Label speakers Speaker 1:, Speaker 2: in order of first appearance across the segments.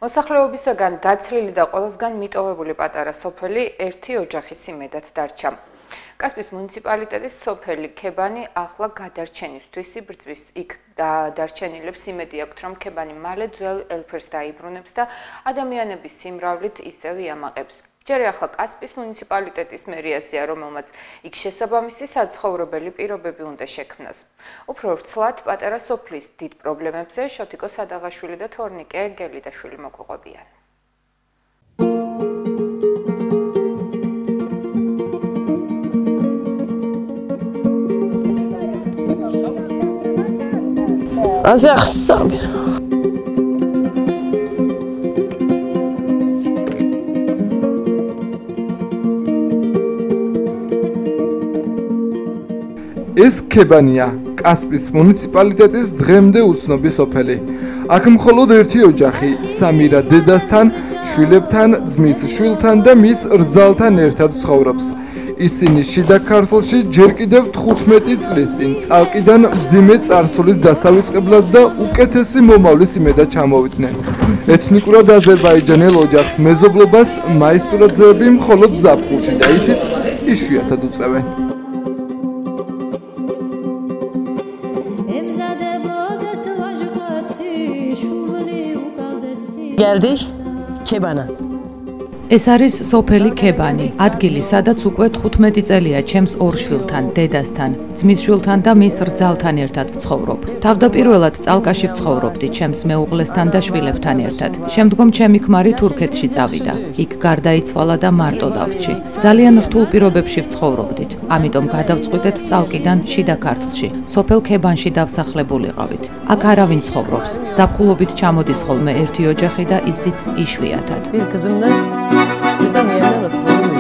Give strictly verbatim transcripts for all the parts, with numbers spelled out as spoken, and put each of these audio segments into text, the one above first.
Speaker 1: მოსახლეობისაგან დაცლილი და ყველასგან მიტოვებული პატარა სოფელი ერთი ოჯახის იმედად დარჩა. კასპის მუნიციპალიტეტის სოფელი ქებანი ახლა გადარჩენისთვის იბრძვის. იქ დარჩენილებს იმედი აქვთ, რომ ქებანი მალე ძველ ელფერს დაიბრუნებს და ადამიანების სიმრავლით ისევ იამაყებს. ჯერ ახლა კასპის მუნიციპალიტეტის მერიაზეა, რომელმაც იქ შესაბამისი საცხოვრებელი პირობები უნდა შექმნას. უფრო ვრცლად პატარა სოფლის დიდ პრობლემებზე შოთიკო სადაღაშვილი და თორნიკე გელიდაშვილი მოგვიყვებიან.
Speaker 2: ასე ახსამი
Speaker 3: ეს ქებანია კასპის მუნიციპალიტეტის დღემდე უცნობი სოფელი. აქ მხოლოდ ერთი ოჯახი, სამირა დედასთან, შვილებთან, ძმის შვილთან და მის რძალთან ერთად ცხოვრობს. ისინი შიდა ქართლში ჯერ კიდევ თხუთმეტი წლის წინ წალკიდან მძიმე წარსულის დასავიწყებლად და უკეთესი მომავლის იმედად ჩამოვიდნენ. ეთნიკურად აზერბაიჯანელ ოჯახს მეზობლობას მაისურაძეები მხოლოდ ზაფხულში და ისიც იშვიათად უწევენ.
Speaker 2: Geldik Kebana.
Speaker 4: ეს არის სოფელი ქებანი, ადგილი, სადაც უკვე თხუთმეტი წელია ჩემს ორ შვილთან, დედასთან, ძმის შვილთან და მის რძალთან ერთად ვცხოვრობ. თავდაპირველად წალკაში ვცხოვრობდი ჩემს მეუღლესთან და შვილებთან ერთად. შემდგომ ჩემი ქმარი თურქეთში წავიდა. იქ გარდაიცვალა და მარტო დავრჩი. ძალიან რთულ პირობებში ვცხოვრობდით. ამიტომ გადავწყვიტეთ წალკიდან შიდა ქართლში, სოფელ ქებანში დავსახლებულიყავით. აქ არავინ ცხოვრობს. ზაფხულობით ჩამოდის ხოლმე ერთი ოჯახი და ისიც იშვიათად.
Speaker 2: Bir kızımla bir de yeğenler oturuyor.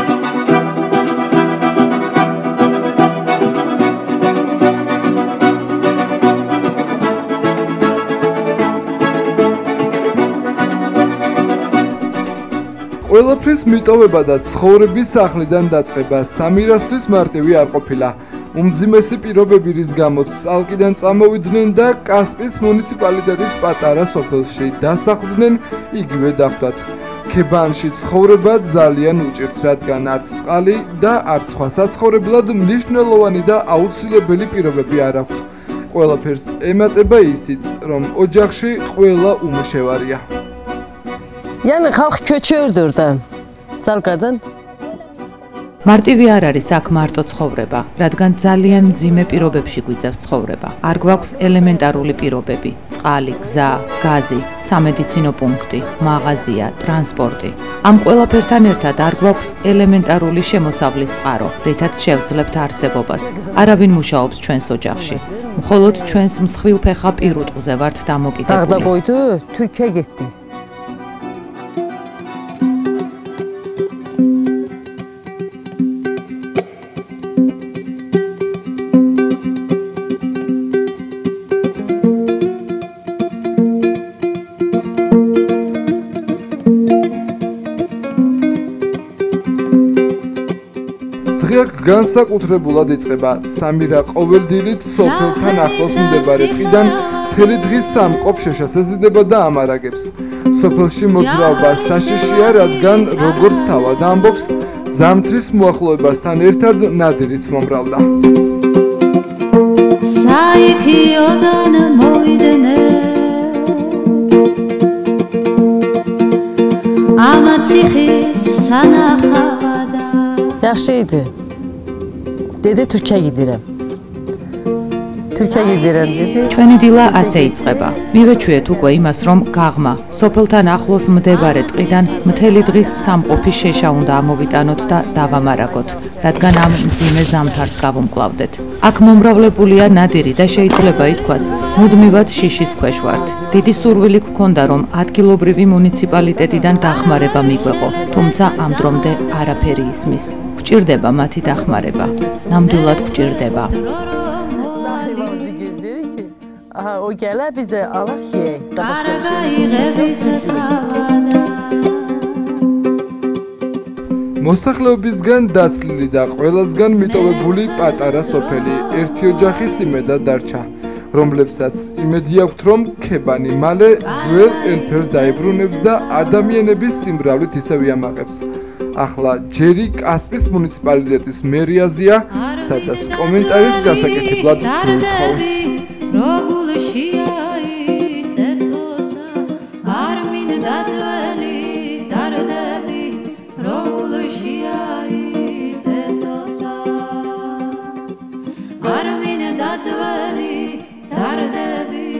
Speaker 3: ყველაფრის მიტოვება და ცხოვრების სახლიდან დაწყება სამირასთვის მარტივი არ ყოფილა. უმძიმესი პირობები რის გამოც წალკიდან წამოვიდნენ და კასპის მუნიციპალიტეტის პატარა სოფელში დასახლდნენ, იგივე დახვდათ. ქებანში ცხოვრება ძალიან უჭირთ, რადგან არც წყალი და არც სხვა საცხოვრებლად მნიშვნელოვანი და აუცილებელი პირობები არ აქვთ. ყველაფერს ემატება ისიც, რომ ოჯახში ყველა უმუშევარია.
Speaker 2: Yani halk köçürdü oradan. Çalkadan.
Speaker 4: მარტივი არ არის აქ მარტო ცხოვრება, რადგან ძალიან მძიმე პირობებში გვიძევს ცხოვრება. არ გვაქვს ელემენტარული პირობები: წყალი, გზა, გაზი, სამედიცინო პუნქტი, მაღაზია, ტრანსპორტი. ამ ყველაფერთან ერთად არ გვაქვს ელემენტარული შემოსავლის წყარო, რითაც შევძლებთ არსებობას. არავინ მუშაობს ჩვენს ოჯახში. მხოლოდ ჩვენს მსხვილფეხა პირუტყზე ვართ დამოკიდებული.
Speaker 2: Dağda qoydu, Türkiyə getdi.
Speaker 3: დღეაკ განსაკუთრებულად იწყება სამირა ყოველდილით სოფელთან ახლოს მდებარე ტყიდან მთელი დღის სამყოფ შეშას ეზიდება და ამარაგებს. სოფელში მოძრაობა საშიშია, რადგან როგორც თავად ამბობს, ზამთრის მოახლოებასთან ერთად ნადირიც მომრავლდა.
Speaker 5: საიქიოდან მოვიდნენ ამა ციხის სანახავადა.
Speaker 2: Yaxşı idi. Dedi Türkiyə gedirəm. Türkiyə gedirəm dedi.
Speaker 4: ჩვენი დილა ასე იწყება. მივეჩვიეთ უკვე იმას, რომ გაღმა სოფელთან ახლოს მდებარე ტყიდან მთელი დღის სამყოფი შეშა უნდა ამოვიტანოთ და დავამარაგოთ, რადგან ამ მძიმე ზამთარს გავუმკლავდეთ. აქ მომრავლებულია ნადირი და შეიძლება ითქვას, მუდმივად შიშის ქვეშ ვართ. დიდი სურვილი გქონდა, რომ ადგილობრივი მუნიციპალიტეტიდან დახმარება მიგვეყო, თუმცა ამ დრომდე არაფერი ისმის. გვჭირდება მათი დახმარება. ნამდვილად გვჭირდება.
Speaker 2: Aha, o gələ bizə alaq yeyək. Da başqa bir şey.
Speaker 3: მოსახლეობისგან დაცლილი და ყველასგან მიტოვებული პატარა სოფელი ერთი ოჯახის იმედად დარჩა. რომლებსაც იმედი აქვთ, რომ ქებანი მალე ძველ ელფერს დაიბრუნებს და ადამიანების სიმრავლით ისევ იამაყებს. ახლა ჯერი კასპის მუნიციპალიტეტის მერიაზია, სადაც კომენტარის გასაკეთებლად დროითხოვეს.
Speaker 5: Rogulshia itsetosa armin datveli dardebi Rogulshia itsetosa armin datveli dardebi